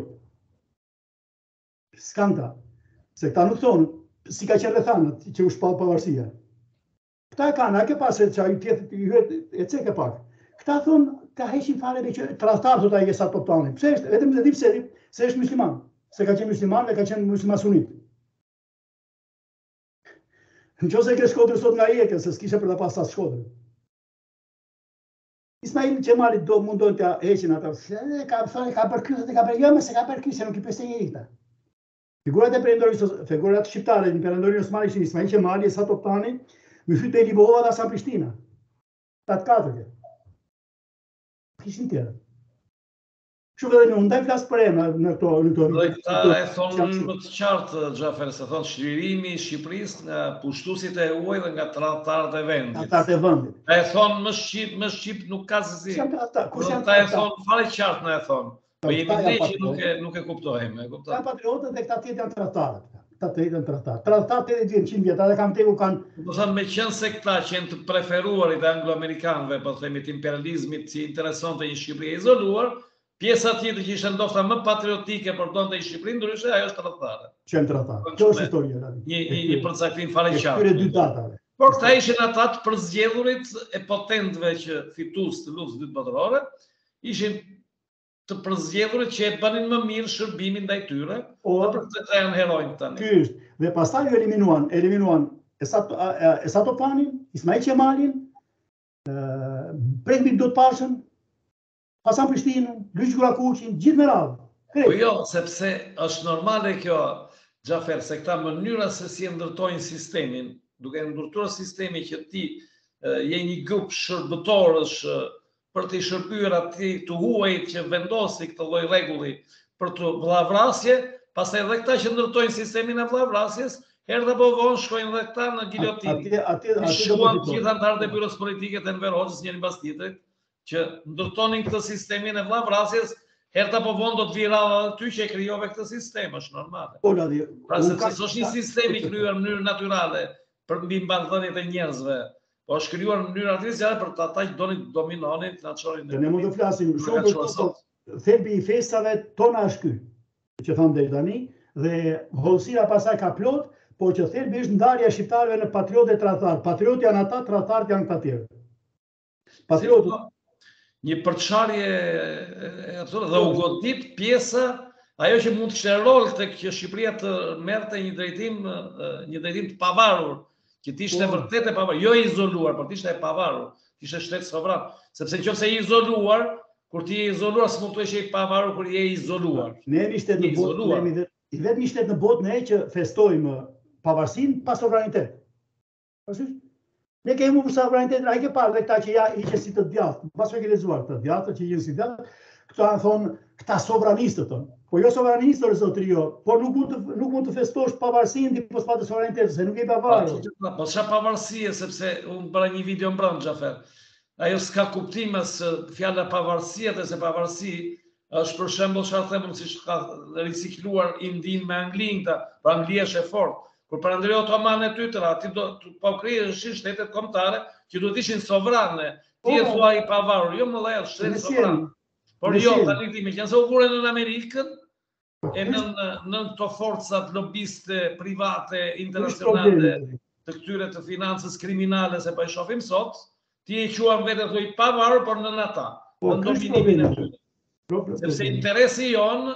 Skanta. Se këta nuk thonë, si ka qenë rrethanët që u shpall pavarësia. Këta e kanë, a ke pasë që ai tjetër e cek e pak. Këta thonë, ka heqin fare me që tradhtar thotë ai Esat Toptani. Pse është? Vetëm se di pse, se është musliman. Se ka qenë musliman dhe ka qenë musliman sunit. Në qose ke Shkodrën sot nga jeke, se s'kishe për ta pas as Shkodrën. Ismail Qemali do mundon të heqin ata. Se ka thonë ka përkryer, ka bërë jo, se ka përkryer, se nuk i pesë njëri këta. Figurat e perendorisë, figurat shqiptare në perendorinë osmane ishin Ismail Qemali, Esat Toptani, Myfyt Beli Bohova dhe Hasan Prishtina. Tatë katër. Kishin tjerë. Kështu edhe unë ndaj flas për emra në këto në këto. Dhe këta e thonë më të qartë, Xhafer, se thonë çlirimi i Shqipërisë nga pushtuesit e huaj dhe nga tradhtarët e vendit. Tradhtarët e vendit. Ta e thonë më shqip, më shqip nuk ka se si. Kush janë ta e thonë fare qartë na e thonë. Po jemi ne që nuk e nuk e kuptojmë, e kupton. Ka patriotët dhe këta tjetër janë tradhtarët. Këta tjetër janë tradhtarë. Tradhtarët e dinë qind vjet, ata kanë teku kanë. Do thënë me qenë se këta që janë të preferuarit e anglo-amerikanëve, po themi të imperializmit që interesonte një Shqipëri e izoluar. Pjesa tjetër që ishte ndoshta më patriotike përdonte i Shqipërinë, ndryshe ajo është tradhtare. Që janë tradhtarë. Kjo është historia. Një një përcaktim fare qartë. Këtyre dy datave. Por këta ishin ata të përzgjedhurit e potentëve që fitues të luftës së dytë botërore, ishin të përzgjedhurit që e bënin më mirë shërbimin ndaj tyre, dhe për këtë janë heronjtë tani. Ky është. Dhe pastaj ju eliminuan, eliminuan Esat Esat Topanin, Ismail Qemalin, Pregmit Dotpashën, Hasan Prishtinën, Lyç Gurakuqin, gjithë me radhë. Po jo, sepse është normale kjo, Xhafer, se këta mënyra se si e ndërtojnë sistemin, duke ndërtuar sistemi që ti je një grup shërbëtorësh për të shërbyer atij të huajt që vendosi këtë lloj rregulli për të vllavrasje, pastaj edhe këta që ndërtojnë sistemin e vllavrasjes, herë apo vonë shkojnë edhe këta në giljotinë. Atje atje atje shkuan të gjithë anëtarët e byros politike të Enver Hoxhës njëri mbas tjetrit, që ndërtonin këtë sistemin e vllavrasjes, herë apo vonë do të vi radha aty që e krijove këtë sistem, është normale. Po Ladi. Pra sepse është një sistem i krijuar në mënyrë natyrale për mbi mbarthëniet e njerëzve, po është krijuar në mënyrë artificiale për ata që donin të dominonin, të na çonin. Ne mund të flasim shumë për këtë. Thelbi i festave tona është ky, që thonë deri tani, dhe hollësira pasaj ka plot, po që thelbi është ndarja e shqiptarëve në patriotë e tradhtar. Patriotë janë ata, tradhtarët janë këta tjerë. Patriotët një përçarje dhe u godit pjesa ajo që mund të kishte rol tek që Shqipëria të merrte një drejtim një drejtim të pavarur, që të ishte vërtet e pavarur, jo e izoluar, por të ishte e pavarur, të ishte shtet sovran, sepse nëse je izoluar, kur ti je izoluar s'mund të jesh i pavarur kur je izoluar. Ne jemi shtet në botë, ne jemi i vetmi shtet në botë ne që festojmë pavarësinë pa sovranitet. Pastaj ne kemi për sovranitetin, ai ke parë dhe këta që ja hiqen si të djathtë. Pas e ke lexuar këta djathtë që hiqen si djathtë, këta thonë këta sovranistët tonë. Po jo sovranistë zotëri jo, por nuk mund të nuk mund të festosh pavarësinë ti pas pa të sovranitetit, se nuk je i pavarur. Po çfarë pavarësie, sepse unë bëra një video mbrëm Xhafer. Ajo s'ka kuptim as fjala pavarësia, dhe se pavarësi është për shembull çfarë them unë, siç ka ricikluar Indin me Anglinë, por Anglia është e fortë. Kur Perandori Otomane ty tëra, ti do të po krijeshin shtetet kombëtare që duhet ishin sovrane. Ti e thua i pavarur, jo më dhëll shtet sovran. Por jo, tani ti më qenë se u vure në Amerikën, e në në këto forcat lobiste private internacionale të këtyre të financës kriminale se po e shohim sot, ti e quan vetë të i pavarur, por në ata, në dominimin e tyre. Sepse interesi jonë,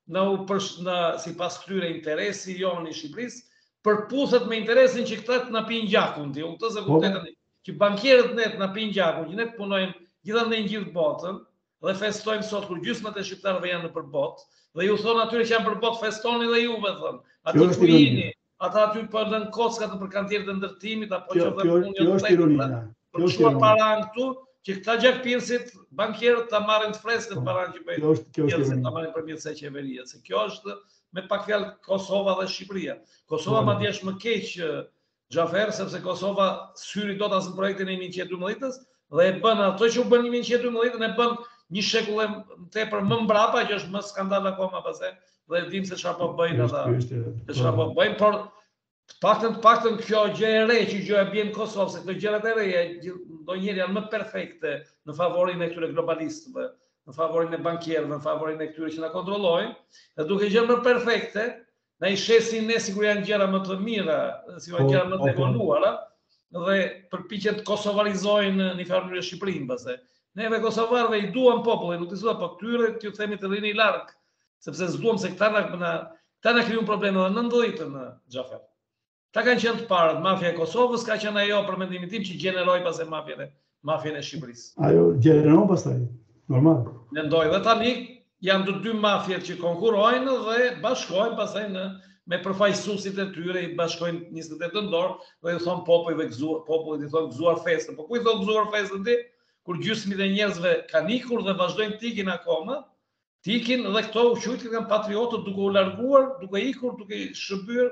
në si pas këtyre interesi jonë i Shqipërisë, përputhet me interesin që këta të na pinë gjakun, ti, u të se kuptetën, që bankierët ne të na pinë gjakun, që ne të punojmë gjithandej në gjithë botën, dhe festojmë sot kur gjysmët e shqiptarëve janë në përbot, dhe ju thonë atyre që janë përbot festoni dhe juve, thënë. Ati ku jini, ata aty për në kockat për kantierët e ndërtimit, apo që dhe punjë të tekë, për shuar paran këtu, që këta gjakpinësit, bankierët të marrin të freskët paran që bëjtë, të marrin përmjet se qeveria. Se kjo është me pak fjalë Kosova dhe Shqipëria. Kosova ma djesh më keq, Xhafer, sepse Kosova syri do të asë në projektin e një qind e dymbëdhjetës, dhe e bën ato që u bën një qind e dymbëdhjetën, e bën një shekull e tepër më mbrapa, që është më skandal akoma pse, dhe dim se çfarë po bëjnë ata. Se çfarë po bëjnë, por të paktën të paktën kjo gjë e re që gjë e bën në Kosovë, se këto gjërat e reja ndonjëherë janë më perfekte në favorin e këtyre globalistëve, në favorin e bankierëve, në favorin e këtyre që na kontrollojnë, dhe duke qenë më perfekte, na i shesin ne sikur janë gjëra më të mira, sikur janë gjëra më të evoluara, dhe përpiqen të kosovarizojnë në një farë mënyrë Shqipërinë pastaj. Neve kosovarëve i duam popullin, nuk i thua, po këtyre t'ju themi të rini larg, sepse s'duam se këta na këta na krijojnë probleme edhe në nëntëdhjetën në Xhafer. Ta kanë qenë të parët, mafia e Kosovës ka qenë ajo për mendimin tim që gjeneroi pastaj mafien e mafien e Shqipërisë. Ajo gjeneron pastaj, normal. Mendoj dhe tani janë të dy mafjet që konkurrojnë dhe bashkohen pastaj në me përfaqësuesit e tyre, i bashkojnë njëzet e tetë nëntor dhe i thon popujve gëzuar, popullit i thon gëzuar festën. Po ku i thon gëzuar festën ti? Kur gjysmit e njerëzve kanë ikur dhe vazhdojnë tikin akoma, tikin dhe këto u quajtur kanë patriotët duke u larguar, duke ikur, duke shërbyer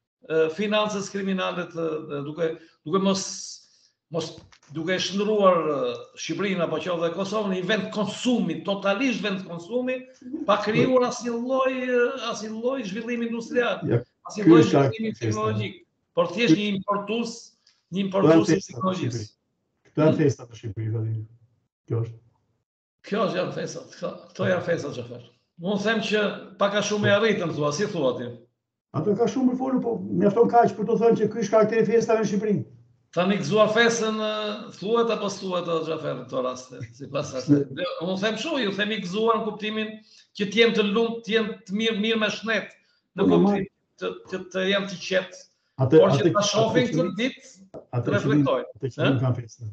financës kriminale, duke duke mos mos duke shndruar Shqipërinë apo qoftë dhe Kosovën në një vend konsumi, totalisht vend konsumi, pa krijuar asnjë lloj asnjë lloj zhvillimi industrial, asnjë lloj zhvillimi teknologjik, por thjesht një importues, një importues i teknologjisë. Këto janë festat në Shqipëri, Vladimir. Kjo është. Kjo është janë festat, këto janë festat Xhafer. Unë them që pak a shumë e arritën, thua, si thua ti? Ato ka shumë për folur, po mjafton kaq për të thënë që ky është karakteri i festave në Shqipëri. Tani gëzuar festën thuhet apo thuhet ato Xhafer në këto raste, sipas asaj. Unë them kështu, ju themi gëzuar në kuptimin që të jenë të lumtë, të jenë të mirë, mirë me shnet, në kuptim të të, të jenë të qetë. Por që ta shohin këtë ditë, të reflektojnë. Atë që nuk kanë festë.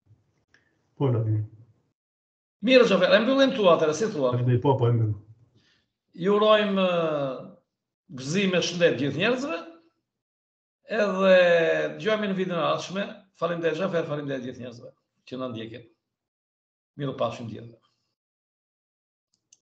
Po Vladimir. Mirë Xhafer, e mbyllim tu atëherë, si thua? Po, po e mbyllim. Ju urojmë gëzim e shëndet gjithë njerëzve. Edhe dëgjojmë në videon e ardhshme. Faleminderit Xhafer, faleminderit gjithë njerëzve që na ndjekin. Mirupafshim gjithë.